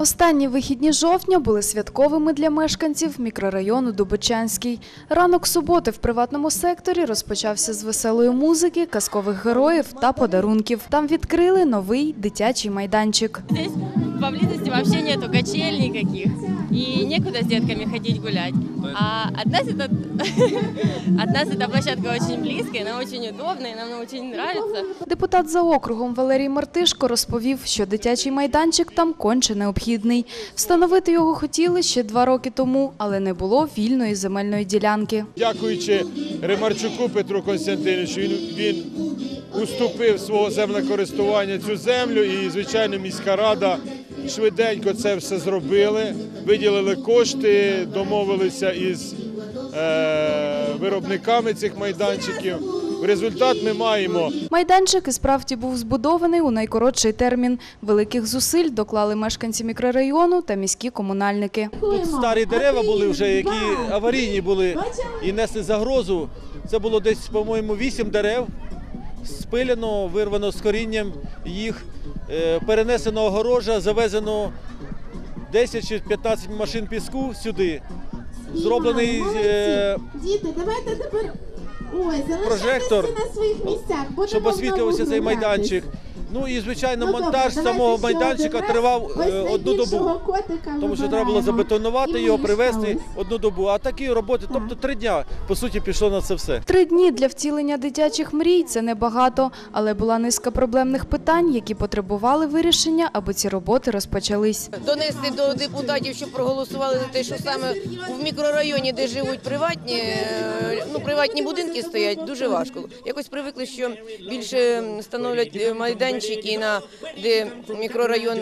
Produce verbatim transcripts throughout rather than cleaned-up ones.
Останні вихідні жовтня були святковими для мешканців мікрорайону Дубочанський. Ранок суботи в приватному секторі розпочався з веселої музики, казкових героїв та подарунків. Там відкрили новий дитячий майданчик. Здесь поблизости вообще нету качель никаких. И некуда с детками ходить гулять. А от нас, это, от нас эта площадка очень близкая, она очень удобная, нам очень нравится. Депутат за округом Валерій Мартишко розповів, що дитячий майданчик там конче необхідний. Встановити його хотіли ще два роки тому, але не було вільної земельної ділянки. Дякуючи Ремарчуку Петру Костянтиновичу, він, він уступив свого землекористування цю землю і, звичайно, міська рада швиденько це все зробили, виділили кошти, домовилися із е, виробниками цих майданчиків. В результат ми маємо. Майданчик і справді був збудований у найкоротший термін. Великих зусиль доклали мешканці мікрорайону та міські комунальники. Тут старі дерева були вже, які аварійні були і несли загрозу. Це було десь, по-моєму, вісім дерев. Спилено, вирвано з корінням їх, перенесено огорожа, завезено десять чи п'ятнадцять машин піску сюди. Зроблений е... прожектор, щоб освітлювався цей майданчик. Ну і, звичайно, ну, монтаж добре, самого майданчика тривав одну добу, тому що треба було забетонувати його, привезти одну добу. А такі роботи, тобто три дня, по суті, пішло на це все. Три дні для втілення дитячих мрій – це небагато, але була низка проблемних питань, які потребували вирішення, аби ці роботи розпочались. Донести до депутатів, щоб проголосували за те, що саме в мікрорайоні, де живуть приватні, ну, приватні будинки стоять, дуже важко. Якось привикли, що більше становлять майданчики, на де мікрорайон,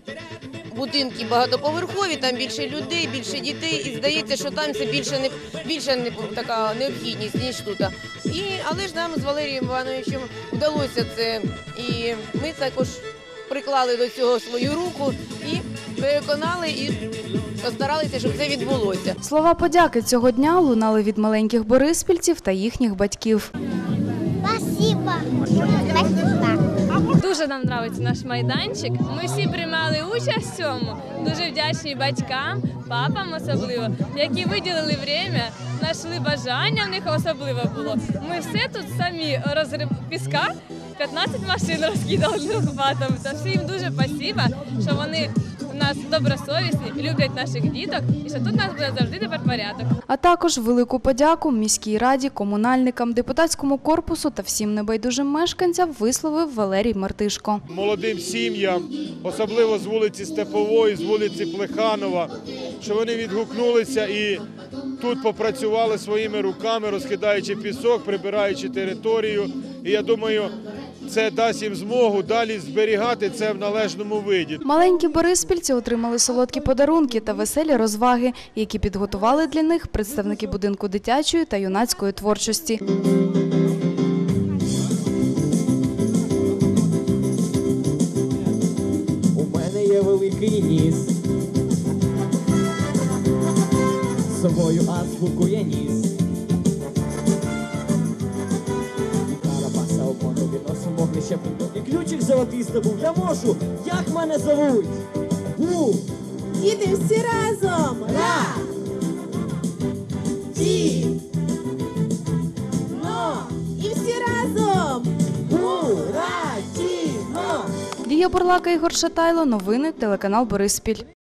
будинки багатоповерхові, там більше людей, більше дітей, і здається, що там це більше не більше не така необхідність, ніж тут. І але ж нам з Валерієм Івановичем вдалося це, і ми також приклали до цього свою руку і переконали, і постаралися, щоб це відбулося. Слова подяки цього дня лунали від маленьких бориспільців та їхніх батьків. Спасибо. Спасибо. Дуже нам подобається наш майданчик. Ми всі приймали участь в цьому. Дуже вдячні батькам, папам особливо, які виділили час, знайшли бажання, в них особливо було. Ми все тут самі розрив піска, п'ятнадцять машин розкидали лопатами. Та всім дуже спасибо, що вони у нас добросовісні, люблять наших діток і що тут у нас буде завжди тепер порядок. А також велику подяку міській раді, комунальникам, депутатському корпусу та всім небайдужим мешканцям висловив Валерій Мартишко. Молодим сім'ям, особливо з вулиці Степової, з вулиці Плеханова, що вони відгукнулися і тут попрацювали своїми руками, розкидаючи пісок, прибираючи територію. І я думаю, це дасть їм змогу далі зберігати це в належному виді. Маленькі бориспільці отримали солодкі подарунки та веселі розваги, які підготували для них представники будинку дитячої та юнацької творчості. У мене є великий ніс, з собою азбуку я ніс. І ключик золотий здобув, я можу, як мене зовуть? У! Діти, всі разом! Ра! Ті! Но! І всі разом! Ура! Ті! Но! Лія Бурлака, Ігор Шатайло, новини, телеканал Бориспіль.